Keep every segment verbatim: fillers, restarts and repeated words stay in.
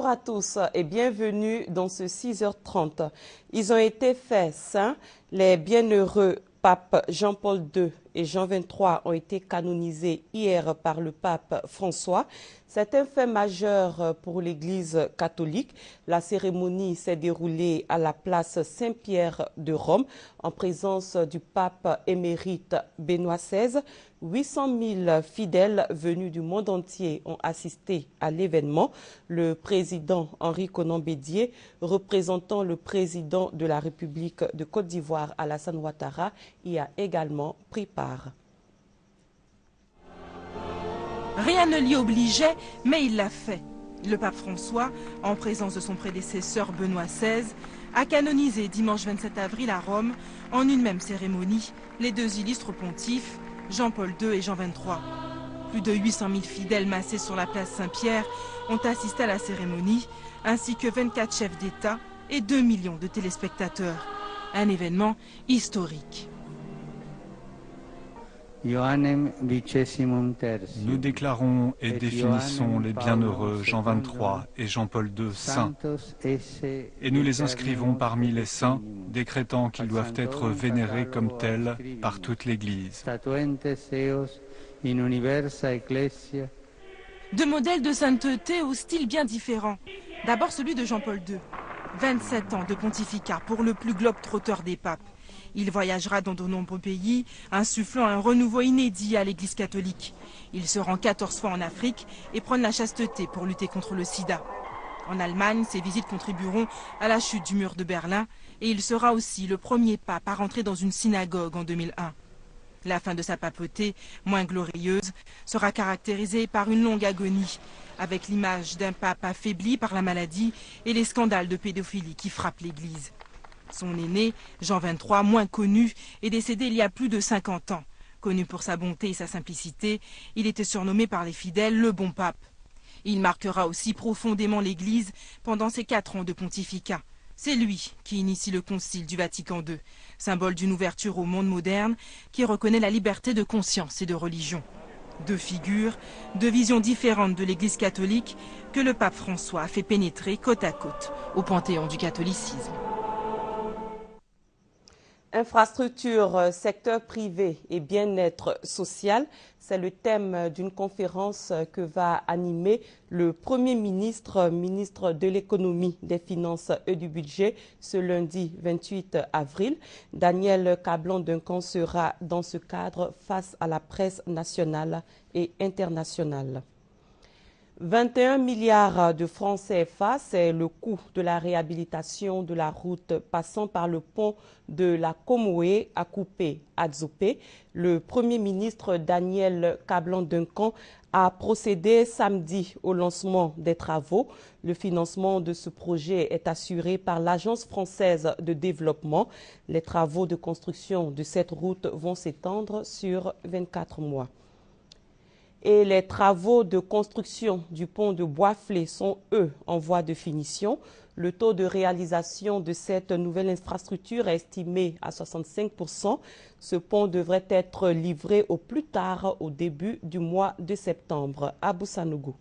Bonjour à tous et bienvenue dans ce six heures trente. Ils ont été faits saints, les bienheureux papes Jean-Paul deux et Jean vingt-trois ont été canonisés hier par le pape François. C'est un fait majeur pour l'Église catholique. La cérémonie s'est déroulée à la place Saint-Pierre de Rome en présence du pape émérite Benoît seize. huit cent mille fidèles venus du monde entier ont assisté à l'événement. Le président Henri Konan Bédié, représentant le président de la République de Côte d'Ivoire Alassane Ouattara, y a également pris part. Rien ne l'y obligeait, mais il l'a fait. Le pape François, en présence de son prédécesseur Benoît seize, a canonisé dimanche vingt-sept avril à Rome, en une même cérémonie, les deux illustres pontifes, Jean-Paul deux et Jean vingt-trois. Plus de huit cent mille fidèles massés sur la place Saint-Pierre ont assisté à la cérémonie, ainsi que vingt-quatre chefs d'État et deux millions de téléspectateurs. Un événement historique. Nous déclarons et définissons les bienheureux Jean vingt-trois et Jean-Paul deux saints, et nous les inscrivons parmi les saints, décrétant qu'ils doivent être vénérés comme tels par toute l'Église. Deux modèles de sainteté au style bien différent. D'abord celui de Jean-Paul deux. vingt-sept ans de pontificat pour le plus globe-trotteur des papes. Il voyagera dans de nombreux pays, insufflant un renouveau inédit à l'Église catholique. Il se rend quatorze fois en Afrique et prône la chasteté pour lutter contre le sida. En Allemagne, ses visites contribueront à la chute du mur de Berlin et il sera aussi le premier pape à rentrer dans une synagogue en deux mille un. La fin de sa papauté, moins glorieuse, sera caractérisée par une longue agonie, avec l'image d'un pape affaibli par la maladie et les scandales de pédophilie qui frappent l'Église. Son aîné, Jean vingt-trois, moins connu, est décédé il y a plus de cinquante ans. Connu pour sa bonté et sa simplicité, il était surnommé par les fidèles le bon pape. Il marquera aussi profondément l'Église pendant ses quatre ans de pontificat. C'est lui qui initie le Concile du Vatican deux, symbole d'une ouverture au monde moderne qui reconnaît la liberté de conscience et de religion. Deux figures, deux visions différentes de l'Église catholique que le pape François a fait pénétrer côte à côte au panthéon du catholicisme. Infrastructure, secteur privé et bien-être social, c'est le thème d'une conférence que va animer le Premier ministre, ministre de l'économie, des finances et du budget ce lundi vingt-huit avril. Daniel Kablan-Duncan sera dans ce cadre face à la presse nationale et internationale. vingt et un milliards de francs C F A, c'est le coût de la réhabilitation de la route passant par le pont de la Komoé à Coupé à Dzopé. Le Premier ministre Daniel Kablan-Duncan a procédé samedi au lancement des travaux. Le financement de ce projet est assuré par l'Agence française de développement. Les travaux de construction de cette route vont s'étendre sur vingt-quatre mois. Et les travaux de construction du pont de Boisflé sont, eux, en voie de finition. Le taux de réalisation de cette nouvelle infrastructure est estimé à soixante-cinq pour cent. Ce pont devrait être livré au plus tard au début du mois de septembre. Abou Sanougou.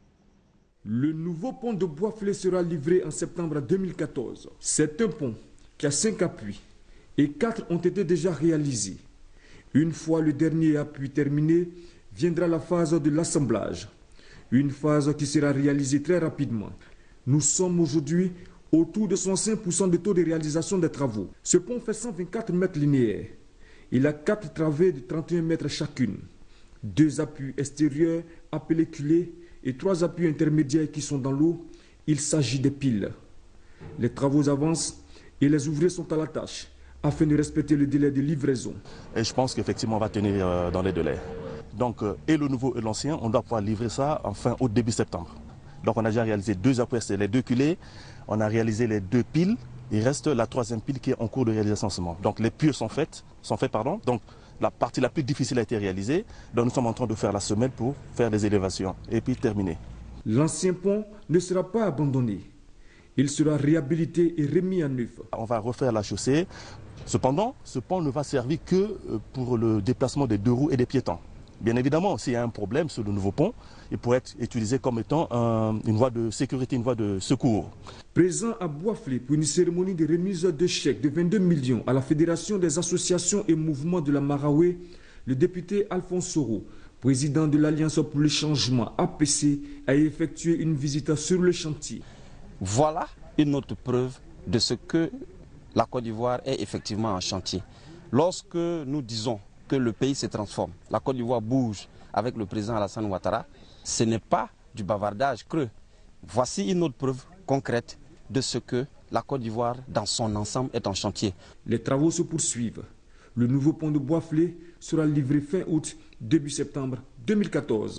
Le nouveau pont de Boisflé sera livré en septembre deux mille quatorze. C'est un pont qui a cinq appuis et quatre ont été déjà réalisés. Une fois le dernier appui terminé, viendra la phase de l'assemblage, une phase qui sera réalisée très rapidement. Nous sommes aujourd'hui autour de soixante-cinq pour cent de taux de réalisation des travaux. Ce pont fait cent vingt-quatre mètres linéaires. Il a quatre travées de trente et un mètres chacune, deux appuis extérieurs appelés culées et trois appuis intermédiaires qui sont dans l'eau. Il s'agit des piles. Les travaux avancent et les ouvriers sont à la tâche afin de respecter le délai de livraison. Et je pense qu'effectivement on va tenir euh, dans les délais. Donc, euh, et le nouveau et l'ancien, on doit pouvoir livrer ça enfin au début septembre. Donc, on a déjà réalisé deux appuis, c'est les deux culées, on a réalisé les deux piles, il reste la troisième pile qui est en cours de réalisation en ce moment. Donc, les piles sont faites, sont faites, pardon. Donc, la partie la plus difficile a été réalisée. Donc, nous sommes en train de faire la semelle pour faire des élévations et puis terminer. L'ancien pont ne sera pas abandonné. Il sera réhabilité et remis en neuf. On va refaire la chaussée. Cependant, ce pont ne va servir que pour le déplacement des deux roues et des piétons. Bien évidemment, s'il y a un problème sur le nouveau pont, il pourrait être utilisé comme étant un, une voie de sécurité, une voie de secours. Présent à Boisflé pour une cérémonie de remise de chèques de vingt-deux millions à la Fédération des associations et mouvements de la Maraoué, le député Alphonse Soro, président de l'Alliance pour le changement A P C, a effectué une visite sur le chantier. Voilà une autre preuve de ce que la Côte d'Ivoire est effectivement en chantier. Lorsque nous disons que le pays se transforme, la Côte d'Ivoire bouge avec le président Alassane Ouattara, ce n'est pas du bavardage creux. Voici une autre preuve concrète de ce que la Côte d'Ivoire dans son ensemble est en chantier. Les travaux se poursuivent. Le nouveau pont de Boisflé sera livré fin août, début septembre deux mille quatorze.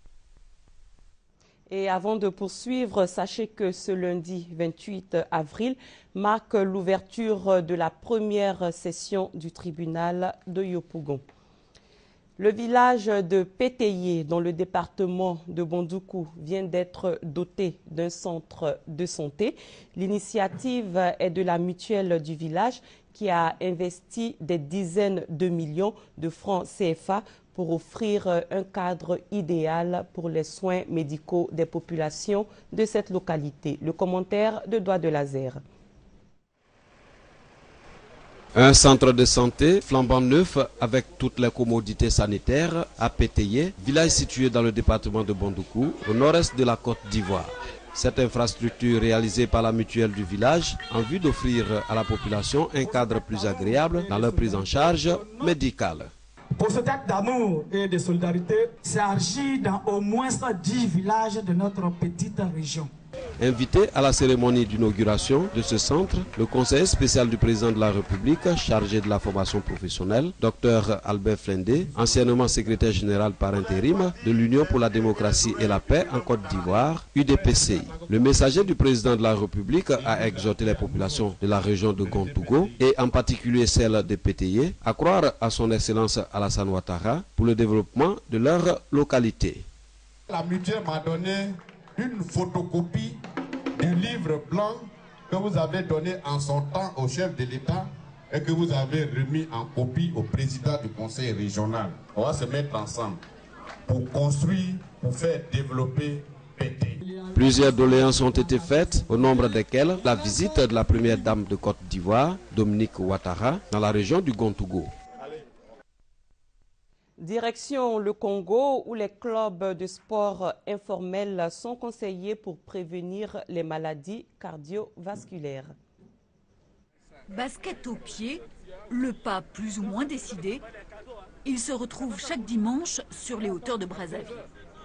Et avant de poursuivre, sachez que ce lundi vingt-huit avril marque l'ouverture de la première session du tribunal de Yopougon. Le village de Pétayé, dans le département de Bondoukou, vient d'être doté d'un centre de santé. L'initiative est de la mutuelle du village qui a investi des dizaines de millions de francs C F A pour offrir un cadre idéal pour les soins médicaux des populations de cette localité. Le commentaire de Doigt de Laser. Un centre de santé flambant neuf avec toutes les commodités sanitaires à Pétayé, village situé dans le département de Bondoukou, au nord-est de la Côte d'Ivoire. Cette infrastructure réalisée par la mutuelle du village en vue d'offrir à la population un cadre plus agréable dans leur prise en charge médicale. Pour cet acte d'amour et de solidarité, c'est agi dans au moins dix villages de notre petite région. Invité à la cérémonie d'inauguration de ce centre, le conseiller spécial du président de la République chargé de la formation professionnelle, docteur Albert Flendé, anciennement secrétaire général par intérim de l'Union pour la démocratie et la paix en Côte d'Ivoire, U D P C I. Le messager du président de la République a exhorté les populations de la région de Gontougo et en particulier celle de Pétayé à croire à son excellence Alassane Ouattara pour le développement de leur localité. La mutuelle m'a donné une photocopie du livre blanc que vous avez donné en son temps au chef de l'État et que vous avez remis en copie au président du conseil régional. On va se mettre ensemble pour construire, pour faire développer Pété. Plusieurs doléances ont été faites, au nombre desquelles la visite de la première dame de Côte d'Ivoire, Dominique Ouattara, dans la région du Gontougo. Direction le Congo, où les clubs de sport informels sont conseillés pour prévenir les maladies cardiovasculaires. Basket au pied, le pas plus ou moins décidé, ils se retrouvent chaque dimanche sur les hauteurs de Brazzaville.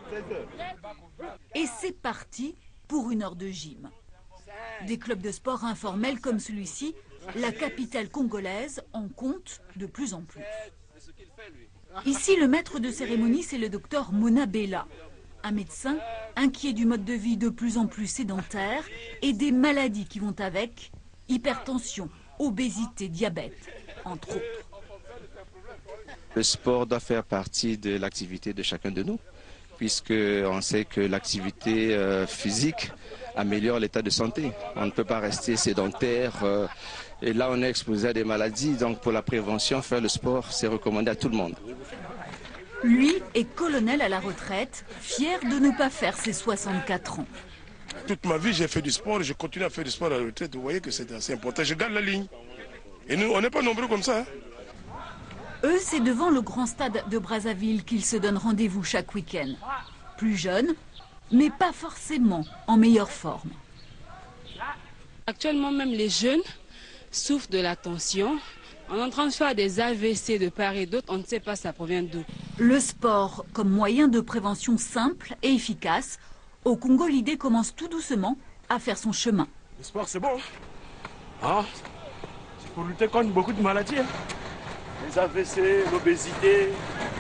Et c'est parti pour une heure de gym. Des clubs de sport informels comme celui-ci, la capitale congolaise en compte de plus en plus. Ici, le maître de cérémonie, c'est le docteur Mona Bella, un médecin inquiet du mode de vie de plus en plus sédentaire et des maladies qui vont avec, hypertension, obésité, diabète, entre autres. Le sport doit faire partie de l'activité de chacun de nous, puisqu'on sait que l'activité euh, physique améliore l'état de santé. On ne peut pas rester sédentaire. Euh, et là, on est exposé à des maladies. Donc, pour la prévention, faire le sport, c'est recommandé à tout le monde. Lui est colonel à la retraite, fier de ne pas faire ses soixante-quatre ans. Toute ma vie, j'ai fait du sport. Je continue à faire du sport à la retraite. Vous voyez que c'est assez important. Je garde la ligne. Et nous, on n'est pas nombreux comme ça. Hein. Eux, c'est devant le grand stade de Brazzaville qu'ils se donnent rendez-vous chaque week-end. Plus jeunes, mais pas forcément en meilleure forme. Actuellement, même les jeunes souffrent de la tension. On est en train de faire des A V C de part et d'autre, on ne sait pas ça provient d'où. Le sport comme moyen de prévention simple et efficace. Au Congo, l'idée commence tout doucement à faire son chemin. Le sport, c'est bon. Ah, c'est pour lutter contre beaucoup de maladies. Hein. Les A V C, l'obésité.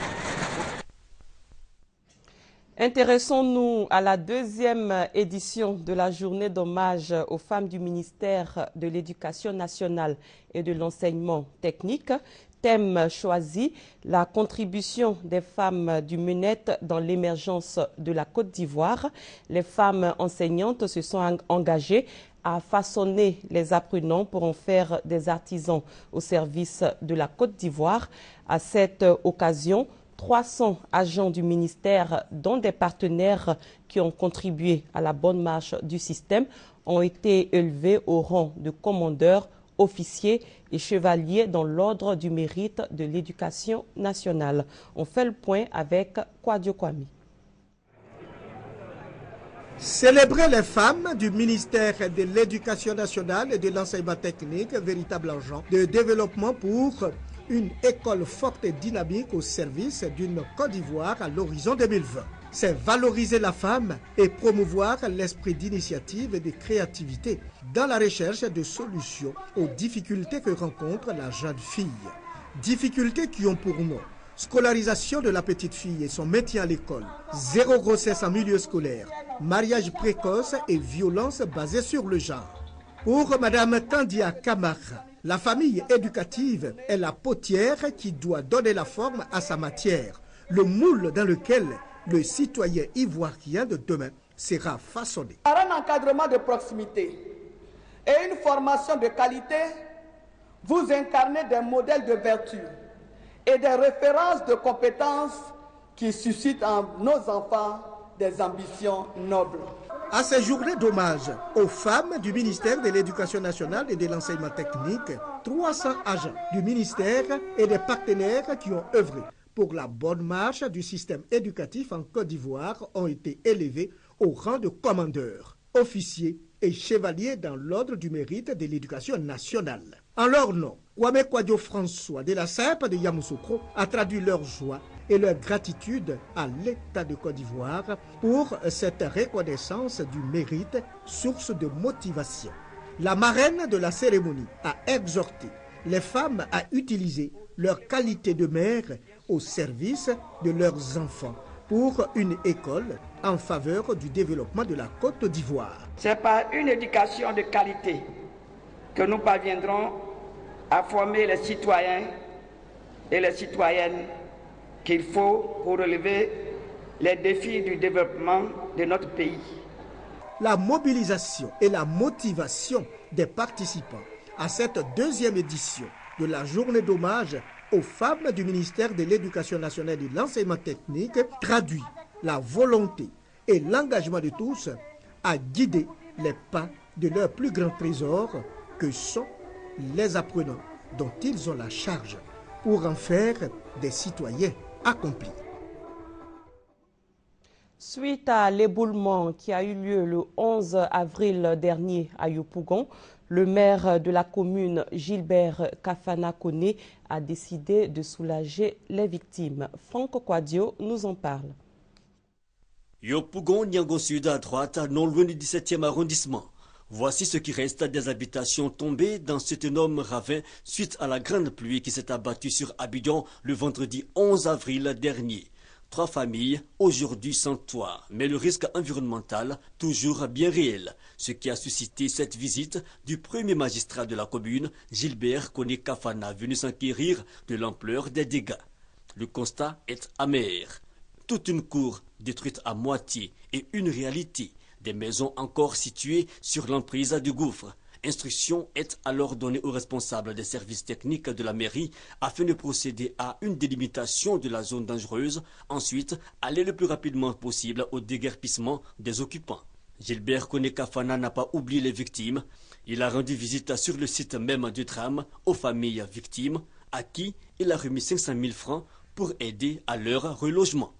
Intéressons-nous à la deuxième édition de la journée d'hommage aux femmes du ministère de l'Éducation nationale et de l'enseignement technique. Thème choisi, la contribution des femmes du MENET dans l'émergence de la Côte d'Ivoire. Les femmes enseignantes se sont engagées à façonner les apprenants pour en faire des artisans au service de la Côte d'Ivoire. À cette occasion, trois cents agents du ministère, dont des partenaires qui ont contribué à la bonne marche du système, ont été élevés au rang de commandeurs, officiers et chevaliers dans l'ordre du mérite de l'éducation nationale. On fait le point avec Kwadio Kwame. Célébrer les femmes du ministère de l'Éducation nationale et de l'enseignement technique, véritable agent de développement pour une école forte et dynamique au service d'une Côte d'Ivoire à l'horizon deux mille vingt. C'est valoriser la femme et promouvoir l'esprit d'initiative et de créativité dans la recherche de solutions aux difficultés que rencontre la jeune fille. Difficultés qui ont pour nom scolarisation de la petite fille et son maintien à l'école, zéro grossesse en milieu scolaire, mariage précoce et violence basée sur le genre. Pour Madame Tandia Kamara, la famille éducative est la potière qui doit donner la forme à sa matière, le moule dans lequel le citoyen ivoirien de demain sera façonné. Par un encadrement de proximité et une formation de qualité, vous incarnez des modèles de vertu et des références de compétences qui suscitent en nos enfants des ambitions nobles. À ces journées d'hommage aux femmes du ministère de l'Éducation nationale et de l'enseignement technique, trois cents agents du ministère et des partenaires qui ont œuvré pour la bonne marche du système éducatif en Côte d'Ivoire ont été élevés au rang de commandeurs, officiers et chevaliers dans l'ordre du mérite de l'éducation nationale. En leur nom, Kwame Kwadio François de la S E P de Yamoussoukro a traduit leur joie et leur gratitude à l'État de Côte d'Ivoire pour cette reconnaissance du mérite, source de motivation. La marraine de la cérémonie a exhorté les femmes à utiliser leur qualité de mère au service de leurs enfants pour une école en faveur du développement de la Côte d'Ivoire. C'est par une éducation de qualité que nous parviendrons à former les citoyens et les citoyennes qu'il faut pour relever les défis du développement de notre pays. La mobilisation et la motivation des participants à cette deuxième édition de la journée d'hommage aux femmes du ministère de l'Éducation nationale et de l'enseignement technique traduit la volonté et l'engagement de tous à guider les pas de leur plus grand trésor que sont les apprenants dont ils ont la charge pour en faire des citoyens accomplis. Suite à l'éboulement qui a eu lieu le onze avril dernier à Yopougon, le maire de la commune, Gilbert Kafana Koné, a décidé de soulager les victimes. Franck Kwadio nous en parle. Yopougon, Niango Sud à droite, non loin du dix-septième arrondissement. Voici ce qui reste des habitations tombées dans cet énorme ravin suite à la grande pluie qui s'est abattue sur Abidjan le vendredi onze avril dernier. Trois familles, aujourd'hui sans toit, mais le risque environnemental toujours bien réel, ce qui a suscité cette visite du premier magistrat de la commune, Gilbert Koné Kafana, venu s'enquérir de l'ampleur des dégâts. Le constat est amer. Toute une cour détruite à moitié et une réalité, des maisons encore situées sur l'emprise du gouffre. Instruction est alors donnée aux responsables des services techniques de la mairie afin de procéder à une délimitation de la zone dangereuse, ensuite aller le plus rapidement possible au déguerpissement des occupants. Gilbert Koné Kafana n'a pas oublié les victimes. Il a rendu visite sur le site même du drame aux familles victimes, à qui il a remis cinq cent mille francs pour aider à leur relogement.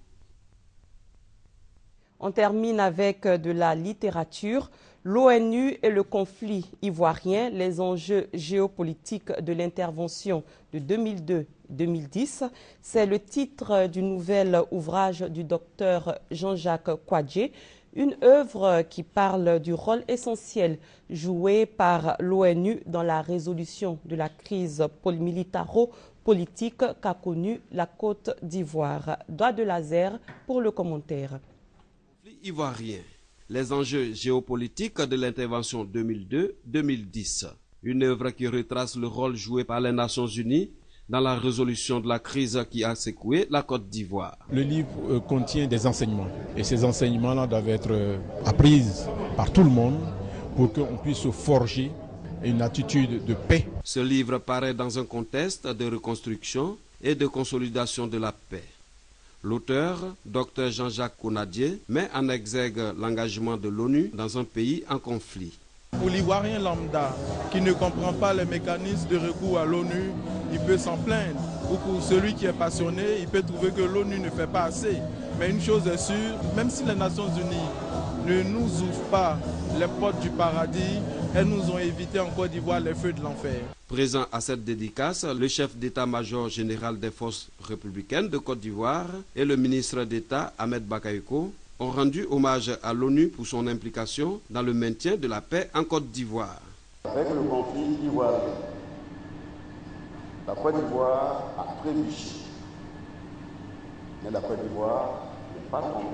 On termine avec de la littérature. L'ONU et le conflit ivoirien, les enjeux géopolitiques de l'intervention de deux mille deux deux mille dix. C'est le titre du nouvel ouvrage du docteur Jean-Jacques Kwadje, une œuvre qui parle du rôle essentiel joué par l'ONU dans la résolution de la crise militaro-politique qu'a connue la Côte d'Ivoire. Doigt de laser pour le commentaire. Ivoirien. Les enjeux géopolitiques de l'intervention deux mille deux deux mille dix. Une œuvre qui retrace le rôle joué par les Nations Unies dans la résolution de la crise qui a secoué la Côte d'Ivoire. Le livre euh, contient des enseignements et ces enseignements-là doivent être euh, appris par tout le monde pour qu'on puisse se forger une attitude de paix. Ce livre paraît dans un contexte de reconstruction et de consolidation de la paix. L'auteur, docteur Jean-Jacques Konadier, met en exergue l'engagement de l'ONU dans un pays en conflit. Pour l'Ivoirien lambda qui ne comprend pas les mécanismes de recours à l'ONU, il peut s'en plaindre. Ou pour celui qui est passionné, il peut trouver que l'ONU ne fait pas assez. Mais une chose est sûre, même si les Nations Unies ne nous ouvrent pas les portes du paradis, elles nous ont évité en Côte d'Ivoire les feux de l'enfer. Présent à cette dédicace, le chef d'état-major général des forces républicaines de Côte d'Ivoire et le ministre d'État Ahmed Bakayoko ont rendu hommage à l'ONU pour son implication dans le maintien de la paix en Côte d'Ivoire. Avec le conflit ivoirien, la Côte d'Ivoire a trébuché. Mais la Côte d'Ivoire n'est pas tombée.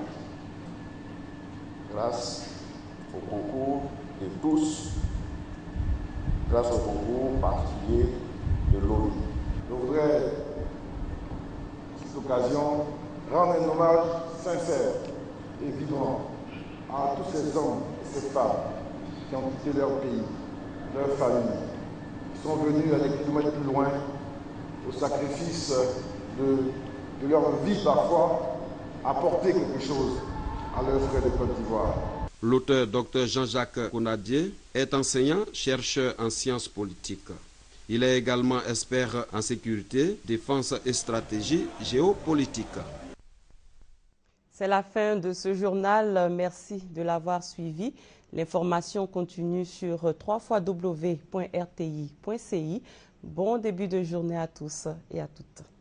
Grâce au concours de tous, grâce au concours particulier de l'ONU. Je voudrais, à cette occasion, rendre un hommage sincère et vibrant à tous ces hommes et ces femmes qui ont quitté leur pays, leur famille, qui sont venus à des kilomètres plus loin au sacrifice de, de leur vie parfois, apporter quelque chose à leurs frères de Côte d'Ivoire. L'auteur docteur Jean-Jacques Konadier est enseignant, chercheur en sciences politiques. Il est également expert en sécurité, défense et stratégie géopolitique. C'est la fin de ce journal. Merci de l'avoir suivi. L'information continue sur w w w point r t i point c i. Bon début de journée à tous et à toutes.